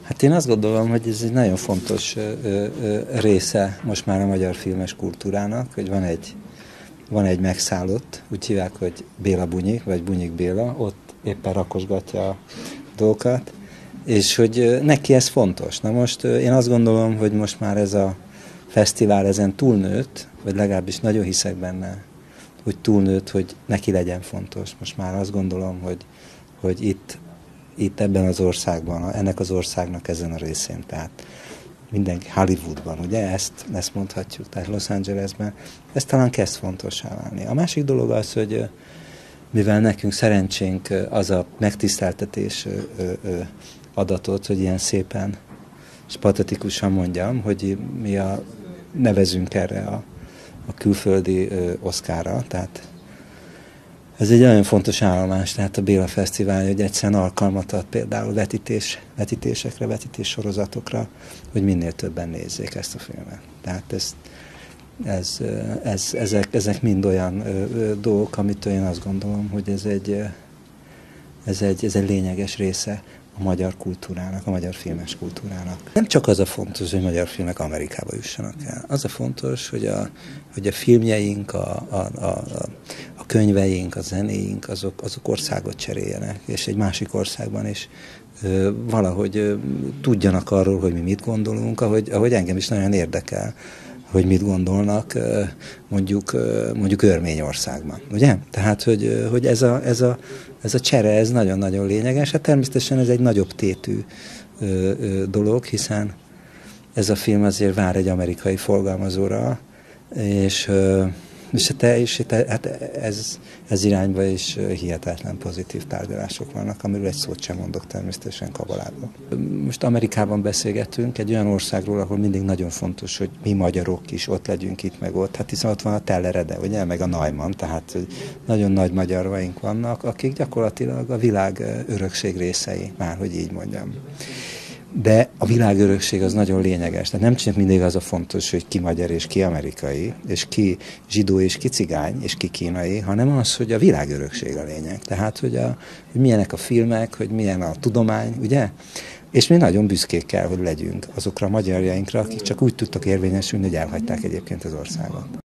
Hát én azt gondolom, hogy ez egy nagyon fontos része most már a magyar filmes kultúrának, hogy van egy megszállott, úgy hívják, hogy Béla Bunyik, vagy Bunyik Béla, ott éppen rakosgatja a dolgokat, és hogy neki ez fontos. Na most én azt gondolom, hogy most már ez a fesztivál ezen túlnőtt, vagy legalábbis nagyon hiszek benne, hogy túlnőtt, hogy neki legyen fontos. Most már azt gondolom, hogy itt ebben az országban, ennek az országnak ezen a részén, tehát mindenki Hollywoodban, ugye, ezt mondhatjuk, tehát Los Angelesben, ez talán kezd fontossá válni. A másik dolog az, hogy mivel nekünk szerencsénk az a megtiszteltetés adatot, hogy ilyen szépen és patetikusan mondjam, hogy mi nevezünk erre a külföldi Oscarra, tehát ez egy nagyon fontos állomás, tehát a Béla Fesztivál, hogy egyszerűen alkalmat ad például vetítésekre, vetítéssorozatokra, hogy minél többen nézzék ezt a filmet. Tehát ezek mind olyan dolgok, amit én azt gondolom, hogy ez egy lényeges része a magyar kultúrának, a magyar filmes kultúrának. Nem csak az a fontos, hogy magyar filmek Amerikába jussanak el. Az a fontos, hogy a filmjeink, a könyveink, a zenéink, azok országot cseréljenek, és egy másik országban is valahogy tudjanak arról, hogy mi mit gondolunk, ahogy engem is nagyon érdekel, hogy mit gondolnak mondjuk Örményországban, ugye? Tehát, hogy ez a csere, ez nagyon-nagyon lényeges. Hát természetesen ez egy nagyobb tétű dolog, hiszen ez a film azért vár egy amerikai forgalmazóra, és ez irányba is hihetetlen pozitív tárgyalások vannak, amiről egy szót sem mondok természetesen Kabalában. Most Amerikában beszélgetünk egy olyan országról, ahol mindig nagyon fontos, hogy mi magyarok is ott legyünk itt meg ott. Hát hiszen ott van a Tellerede, ugye, meg a Neumann, tehát nagyon nagy magyarvaink vannak, akik gyakorlatilag a világ örökség részei, már hogy így mondjam. De a világörökség az nagyon lényeges. Tehát nem csak mindig az a fontos, hogy ki magyar és ki amerikai, és ki zsidó és ki cigány, és ki kínai, hanem az, hogy a világörökség a lényeg. Tehát, hogy milyenek a filmek, hogy milyen a tudomány, ugye? És mi nagyon büszkék kell, hogy legyünk azokra a magyarjainkra, akik csak úgy tudtak érvényesülni, hogy elhagyták egyébként az országot.